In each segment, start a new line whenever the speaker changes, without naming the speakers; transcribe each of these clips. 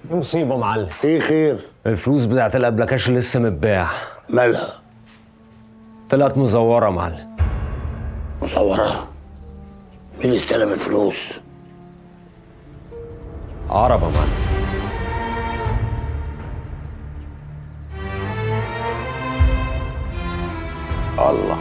ايه مصيبة يا معلم؟
ايه خير؟
الفلوس بتاعت الابلكاش لسه متباع.
مالها؟
طلعت مزورة يا معلم.
مصورة؟ مين استلم الفلوس؟
عرب يا معلم.
الله.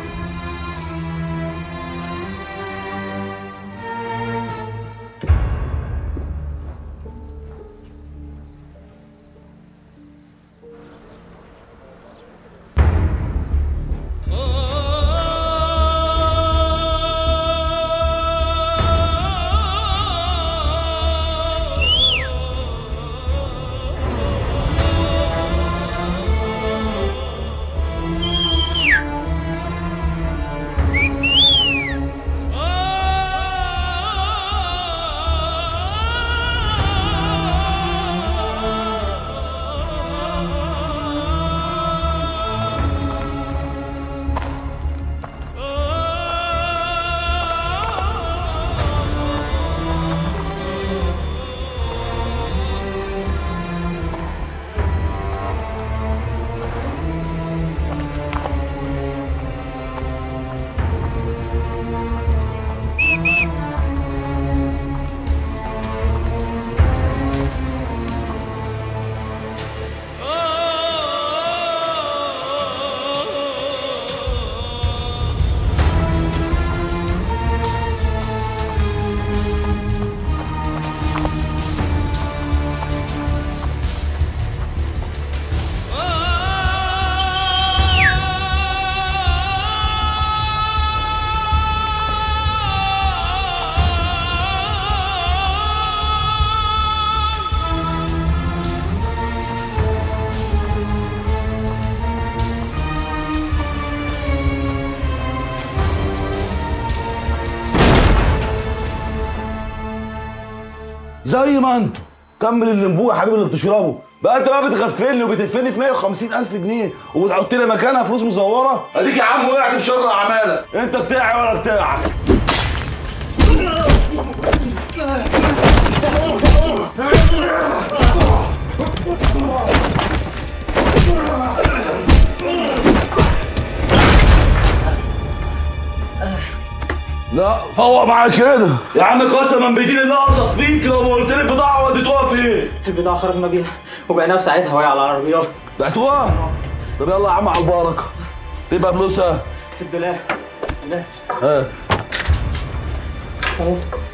زي ما انتوا كمل الليمبو يا حبيبي اللي بتشربه بقى. انت بقى بتغفلني وبتقفلني في 150,000 جنيه وبتحط لي مكانها فلوس مزوره. اديك يا عم وقعت في شر اعمالك. انت بتاعي ولا بتاعك؟ لا فوق معاك كده يا عم، قسما بدين الله اقصد فيك لو ما قلت لي البضاعه وديتوها فين؟
البضاعه خرجنا بيها وبعناها في ساعتها وهي على العربيات.
بعتوها؟ طب يلا يا عم على البركه. فين بقى فلوسها؟
في الدولاب.
ها
اهو.